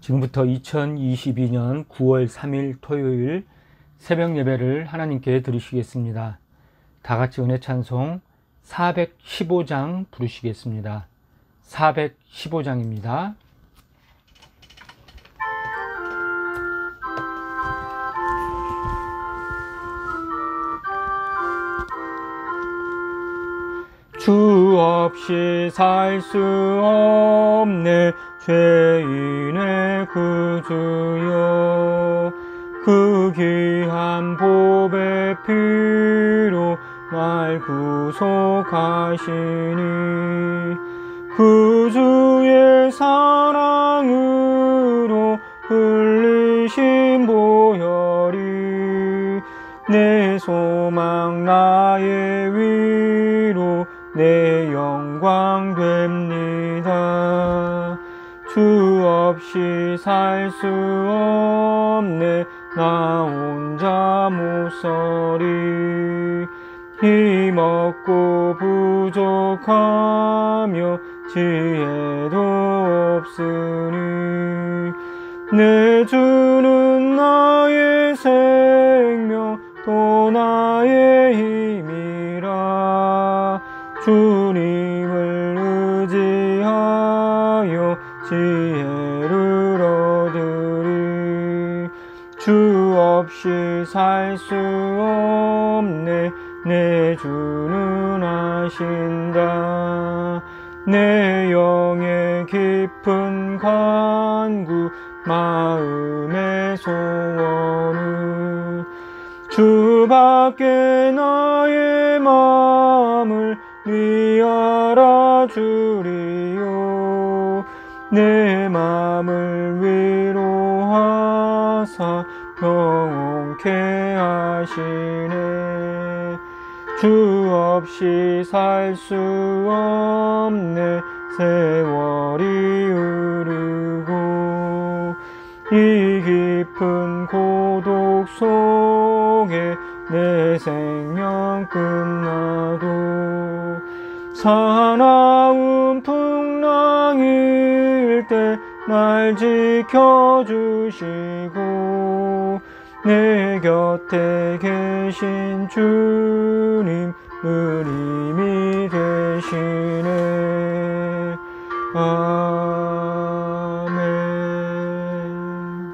지금부터 2022년 9월 3일 토요일 새벽 예배를 하나님께 드리시겠습니다. 다 같이 은혜 찬송 415장 부르시겠습니다. 415장입니다. 주 없이 살 수 없네 죄인의 구주여, 그 귀한 보배 피로 날 구속하시니 구주의 사랑으로 흘리신 보혈이 내 소망 나의 위로 내 영광 됩니다. 주 없이 살 수 없네 나 혼자 못서리. 힘없고 부족하며 지혜도 없으니 내 주는 나의 생명 또 나의 힘이라. 주님을 의지하여 지혜를 얻으리. 주 없이 살 수 없네 내 주는 아신다. 내 영의 깊은 간구 마음의 소원을 주밖에 나의 마음을 네 알아주리요. 내 마음을 위로하사 평온케 하시네. 주 없이 살 수 없네 세월이 흐르고 이 깊은 고독 속에 내 생명 끝나도 사나운 풍랑일 때 날 지켜주시고 내 곁에 계신 주님 늘 힘이 되시네. 아멘.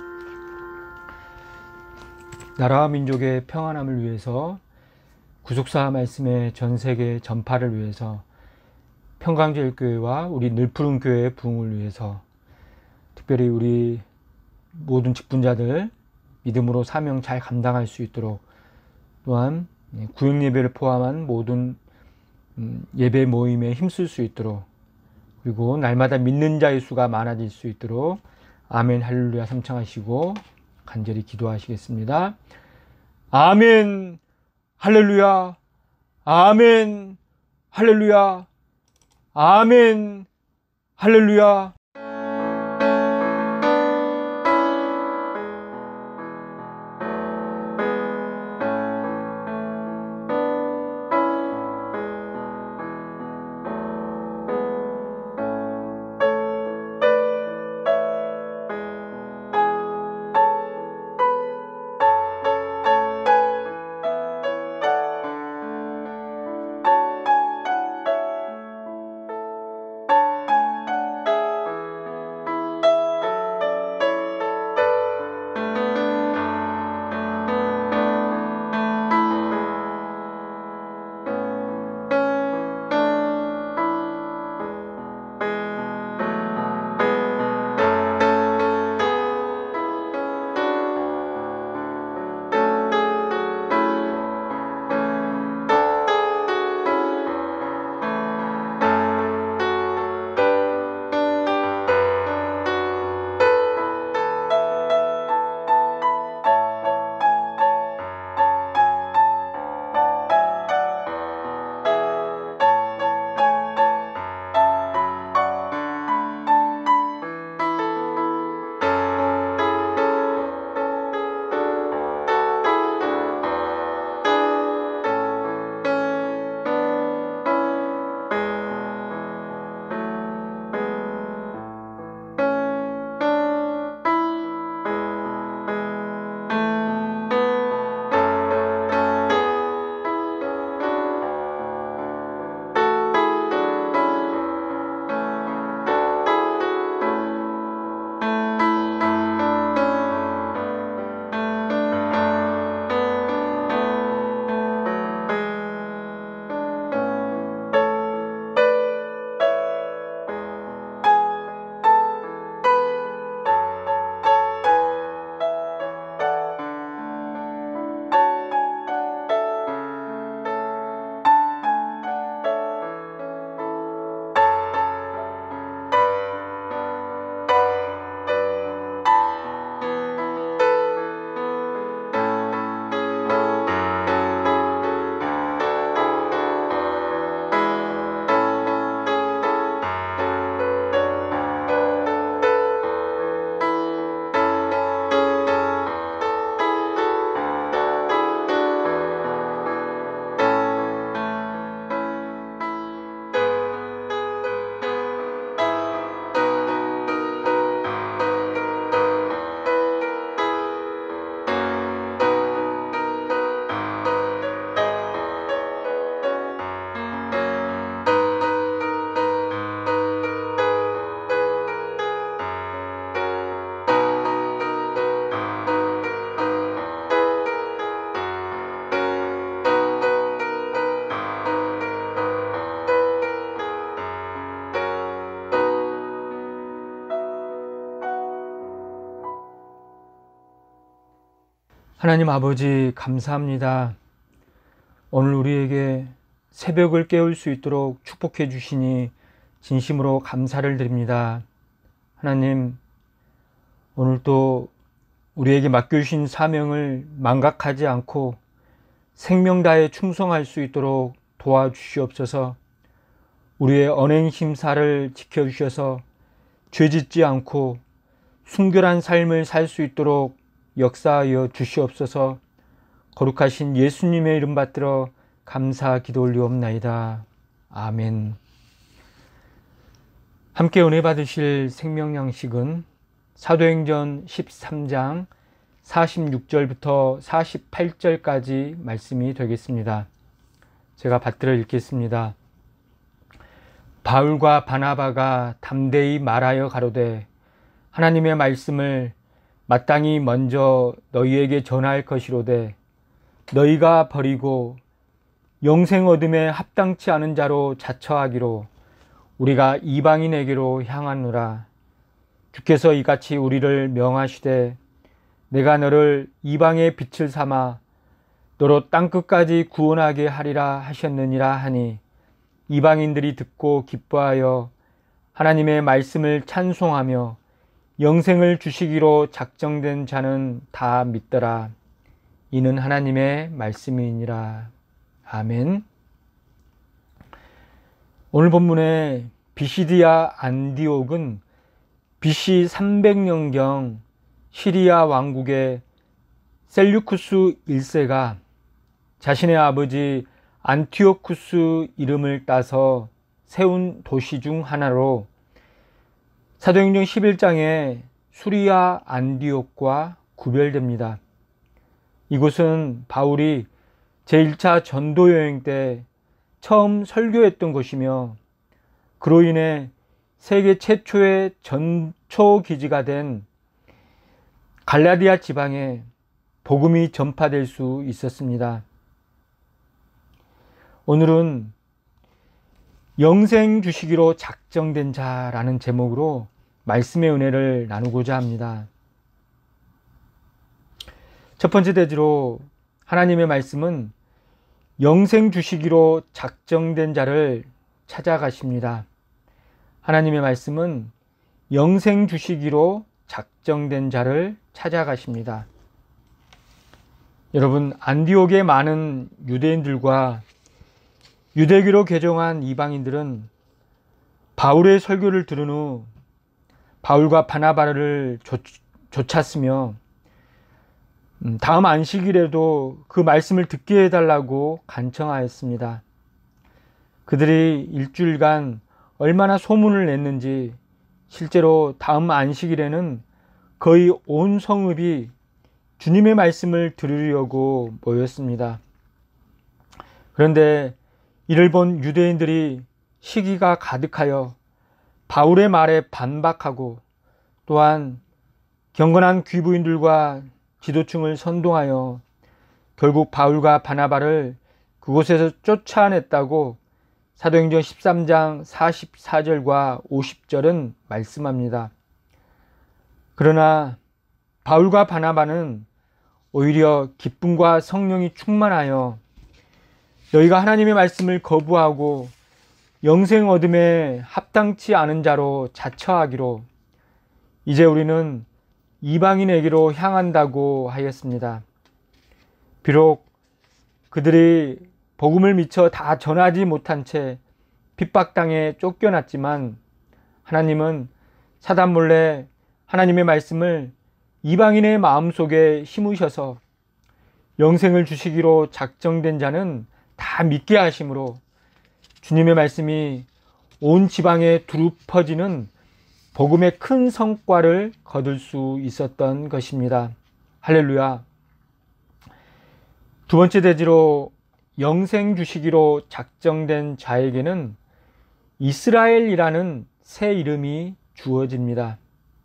나라와 민족의 평안함을 위해서, 구속사 말씀의 전세계 전파를 위해서, 평강제일교회와 우리 늘푸른 교회의 부흥을 위해서, 특별히 우리 모든 직분자들 믿음으로 사명 잘 감당할 수 있도록, 또한 구역 예배를 포함한 모든 예배 모임에 힘쓸 수 있도록, 그리고 날마다 믿는 자의 수가 많아질 수 있도록 아멘 할렐루야 삼창하시고 간절히 기도하시겠습니다. 아멘 할렐루야, 아멘 할렐루야, 아멘 할렐루야. 하나님 아버지 감사합니다. 오늘 우리에게 새벽을 깨울 수 있도록 축복해 주시니 진심으로 감사를 드립니다. 하나님, 오늘도 우리에게 맡겨주신 사명을 망각하지 않고 생명 다해 충성할 수 있도록 도와주시옵소서. 우리의 언행 심사를 지켜주셔서 죄짓지 않고 순결한 삶을 살 수 있도록 역사하여 주시옵소서. 거룩하신 예수님의 이름 받들어 감사 기도 올리옵나이다. 아멘. 함께 은혜 받으실 생명 양식은 사도행전 13장 46절부터 48절까지 말씀이 되겠습니다. 제가 받들어 읽겠습니다. 바울과 바나바가 담대히 말하여 가로되 하나님의 말씀을 마땅히 먼저 너희에게 전할 것이로되 너희가 버리고 영생 얻음에 합당치 않은 자로 자처하기로 우리가 이방인에게로 향하노라. 주께서 이같이 우리를 명하시되 내가 너를 이방의 빛을 삼아 너로 땅끝까지 구원하게 하리라 하셨느니라 하니 이방인들이 듣고 기뻐하여 하나님의 말씀을 찬송하며 영생을 주시기로 작정된 자는 다 믿더라. 이는 하나님의 말씀이니라. 아멘. 오늘 본문의 비시디아 안디옥은 BC 300년경 시리아 왕국의 셀류쿠스 1세가 자신의 아버지 안티오쿠스 이름을 따서 세운 도시 중 하나로 사도행전 11장에 수리아 안디옥과 구별됩니다. 이곳은 바울이 제1차 전도 여행 때 처음 설교했던 곳이며 그로 인해 세계 최초의 전초 기지가 된 갈라디아 지방에 복음이 전파될 수 있었습니다. 오늘은 영생 주시기로 작정된 자라는 제목으로 말씀의 은혜를 나누고자 합니다. 첫 번째 대지로 하나님의 말씀은 영생 주시기로 작정된 자를 찾아가십니다. 하나님의 말씀은 영생 주시기로 작정된 자를 찾아가십니다. 여러분, 안디옥의 많은 유대인들과 유대교로 개종한 이방인들은 바울의 설교를 들은 후 바울과 바나바를 쫓았으며 다음 안식일에도 그 말씀을 듣게 해달라고 간청하였습니다. 그들이 일주일간 얼마나 소문을 냈는지 실제로 다음 안식일에는 거의 온 성읍이 주님의 말씀을 들으려고 모였습니다. 그런데 이를 본 유대인들이 시기가 가득하여 바울의 말에 반박하고 또한 경건한 귀부인들과 지도층을 선동하여 결국 바울과 바나바를 그곳에서 쫓아냈다고 사도행전 13장 44절과 50절은 말씀합니다. 그러나 바울과 바나바는 오히려 기쁨과 성령이 충만하여 너희가 하나님의 말씀을 거부하고 영생 얻음에 합당치 않은 자로 자처하기로 이제 우리는 이방인에게로 향한다고 하였습니다. 비록 그들이 복음을 미처 다 전하지 못한 채 핍박당해 쫓겨났지만 하나님은 사단 몰래 하나님의 말씀을 이방인의 마음속에 심으셔서 영생을 주시기로 작정된 자는 다 믿게 하심으로 주님의 말씀이 온 지방에 두루 퍼지는 복음의 큰 성과를 거둘 수 있었던 것입니다. 할렐루야. 두 번째 대지로 영생 주시기로 작정된 자에게는 이스라엘이라는 새 이름이 주어집니다.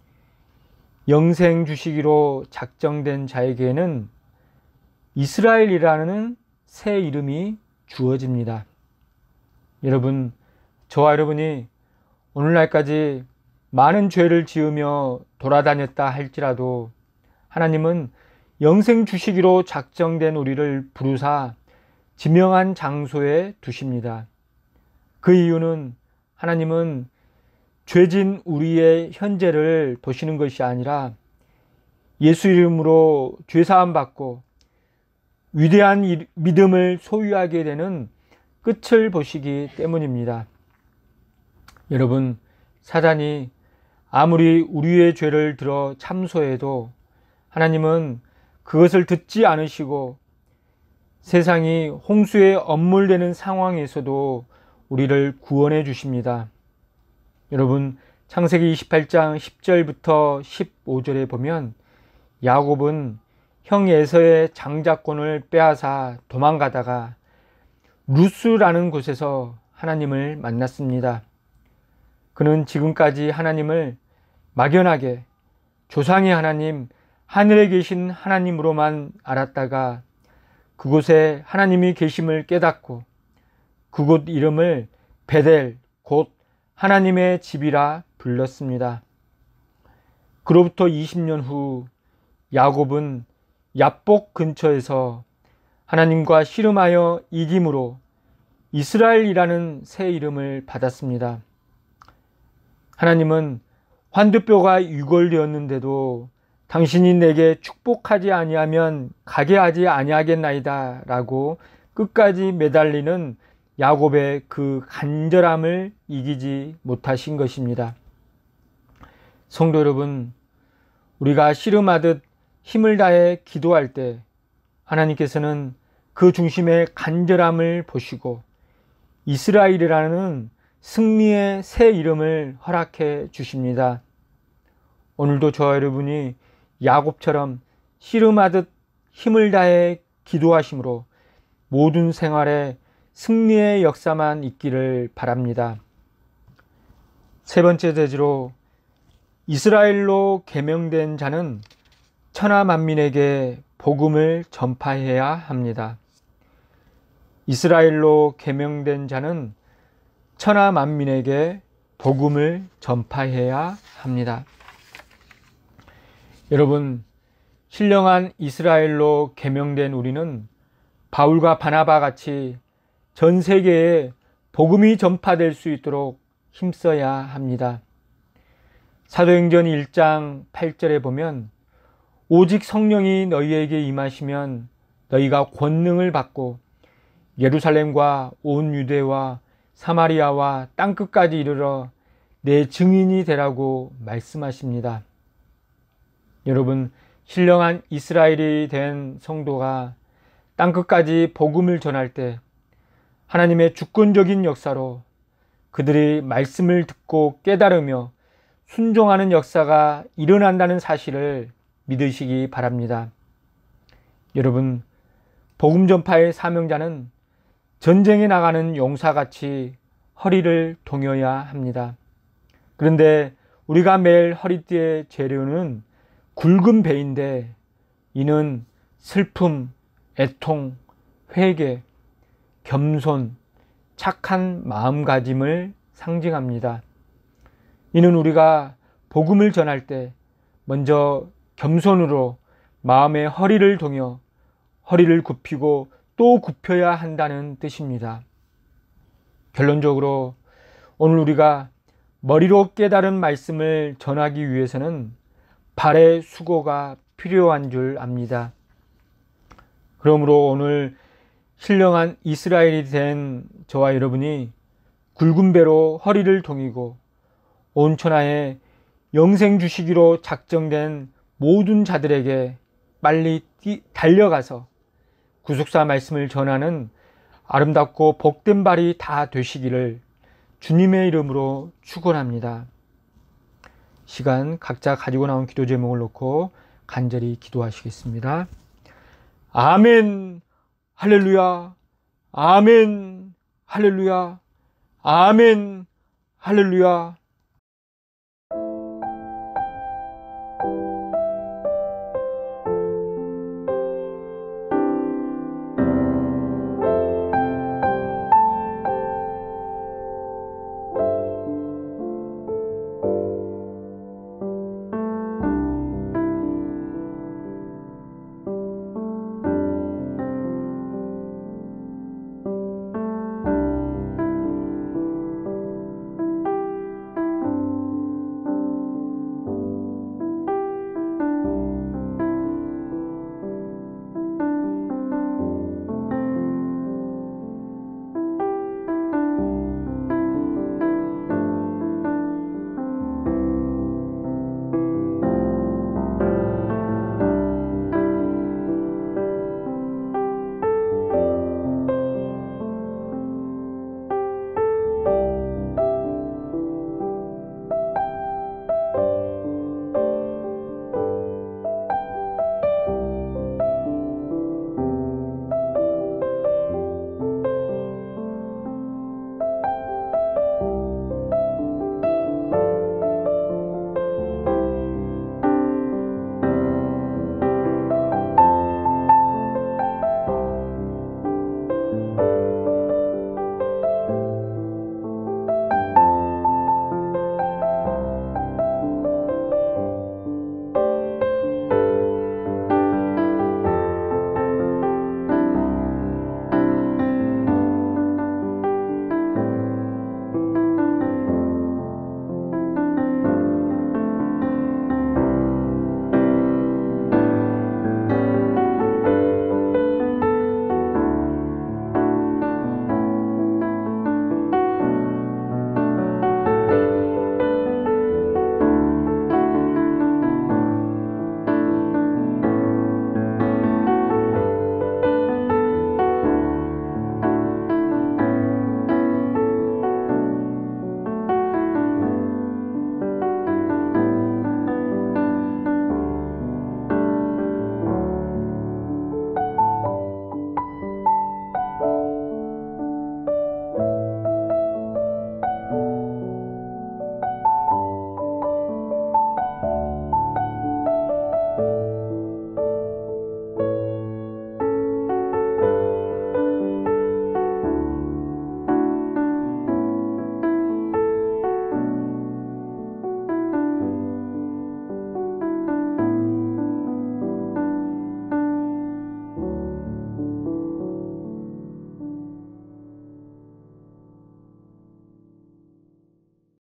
영생 주시기로 작정된 자에게는 이스라엘이라는 새 이름이 주어집니다. 여러분, 저와 여러분이 오늘날까지 많은 죄를 지으며 돌아다녔다 할지라도 하나님은 영생 주시기로 작정된 우리를 부르사 지명한 장소에 두십니다. 그 이유는 하나님은 죄진 우리의 현재를 보시는 것이 아니라 예수 이름으로 죄사함 받고 위대한 믿음을 소유하게 되는 끝을 보시기 때문입니다. 여러분, 사단이 아무리 우리의 죄를 들어 참소해도 하나님은 그것을 듣지 않으시고 세상이 홍수에 엄물되는 상황에서도 우리를 구원해 주십니다. 여러분, 창세기 28장 10절부터 15절에 보면 야곱은 형 에서의 장자권을 빼앗아 도망가다가 루스라는 곳에서 하나님을 만났습니다. 그는 지금까지 하나님을 막연하게 조상의 하나님, 하늘에 계신 하나님으로만 알았다가 그곳에 하나님이 계심을 깨닫고 그곳 이름을 베델, 곧 하나님의 집이라 불렀습니다. 그로부터 20년 후 야곱은 얍복 근처에서 하나님과 씨름하여 이김으로 이스라엘이라는 새 이름을 받았습니다. 하나님은 환두뼈가 유골되었는데도 당신이 내게 축복하지 아니하면 가게 하지 아니하겠나이다 라고 끝까지 매달리는 야곱의 그 간절함을 이기지 못하신 것입니다. 성도 여러분, 우리가 씨름하듯 힘을 다해 기도할 때 하나님께서는 그 중심의 간절함을 보시고 이스라엘이라는 승리의 새 이름을 허락해 주십니다. 오늘도 저와 여러분이 야곱처럼 씨름하듯 힘을 다해 기도하심으로 모든 생활에 승리의 역사만 있기를 바랍니다. 세 번째 대지로 이스라엘로 계명된 자는 천하 만민에게 복음을 전파해야 합니다. 이스라엘로 계명된 자는 천하 만민에게 복음을 전파해야 합니다. 여러분, 신령한 이스라엘로 계명된 우리는 바울과 바나바 같이 전 세계에 복음이 전파될 수 있도록 힘써야 합니다. 사도행전 1장 8절에 보면 오직 성령이 너희에게 임하시면 너희가 권능을 받고 예루살렘과 온 유대와 사마리아와 땅끝까지 이르러 내 증인이 되라고 말씀하십니다. 여러분, 신령한 이스라엘이 된 성도가 땅끝까지 복음을 전할 때 하나님의 주권적인 역사로 그들이 말씀을 듣고 깨달으며 순종하는 역사가 일어난다는 사실을 믿으시기 바랍니다. 여러분, 복음 전파의 사명자는 전쟁에 나가는 용사같이 허리를 동여야 합니다. 그런데 우리가 매일 허리띠의 재료는 굵은 배인데 이는 슬픔, 애통, 회개, 겸손, 착한 마음가짐을 상징합니다. 이는 우리가 복음을 전할 때 먼저 겸손으로 마음의 허리를 동여 허리를 굽히고 또 굽혀야 한다는 뜻입니다. 결론적으로 오늘 우리가 머리로 깨달은 말씀을 전하기 위해서는 발의 수고가 필요한 줄 압니다. 그러므로 오늘 신령한 이스라엘이 된 저와 여러분이 굵은 배로 허리를 동이고 온 천하에 영생 주시기로 작정된 모든 자들에게 빨리 달려가서 구속사 말씀을 전하는 아름답고 복된 발이 다 되시기를 주님의 이름으로 축원합니다. 시간 각자 가지고 나온 기도 제목을 놓고 간절히 기도하시겠습니다. 아멘, 할렐루야, 아멘, 할렐루야, 아멘, 할렐루야.